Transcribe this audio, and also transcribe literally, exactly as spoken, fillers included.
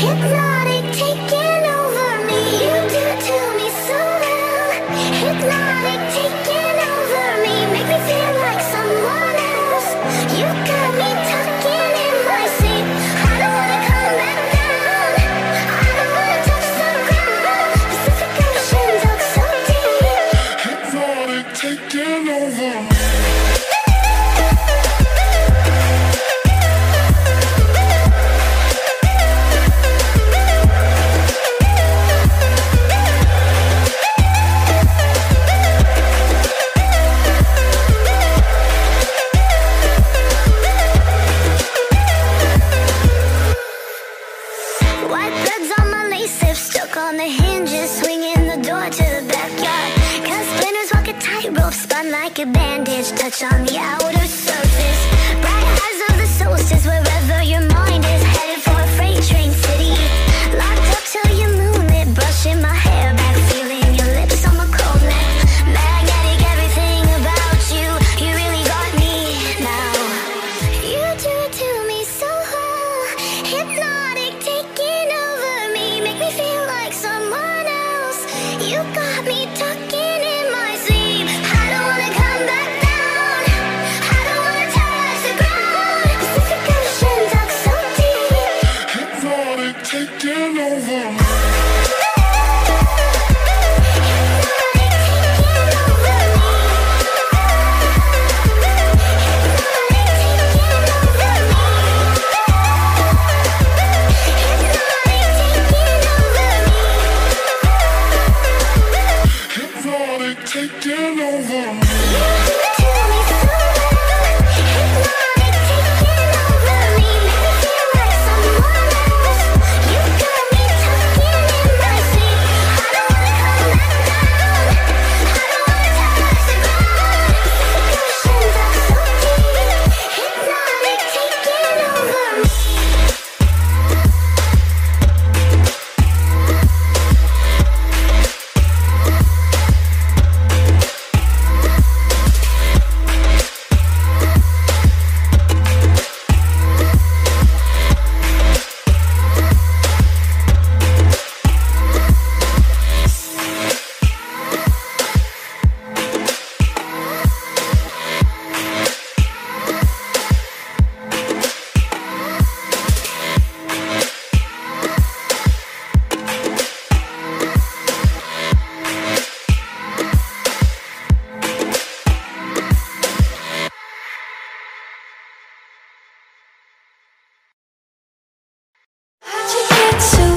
Hypnotic, taking over me. You do it to me so well. Hypnotic, taking over me. Make me feel like someone else. You got me tucking in my sleep. I don't wanna come back down. I don't wanna touch the ground. Pacific Ocean dug so deep. Hypnotic, taking over me. On the hinges, swinging the door to the backyard. Cause splinters walk a tightrope, spun like a bandage, touch on the outer surface. Bright eyes of the solstice, wherever your mind is, headed for a freight train city. Locked up till you moonlit, brushing my hair back, feeling your lips on my cold neck. Magnetic, everything about you, you really got me now. You do it to me so well. Hypnotic, taking over me, make me feel like someone else. You got me tucking in my sleep. I don't wanna come back down. I don't wanna touch the ground. Pacific Ocean dug so deep. Hypnotic, taking over me. Taking over me. You do it to me so well. Hypnotic, taking over me. Make me feel like someone else. You got me tucking in my sleep. I don't wanna come back down. I don't wanna touch the ground. Pacific Ocean dug so deep. Hypnotic, taking over me. How'd you get so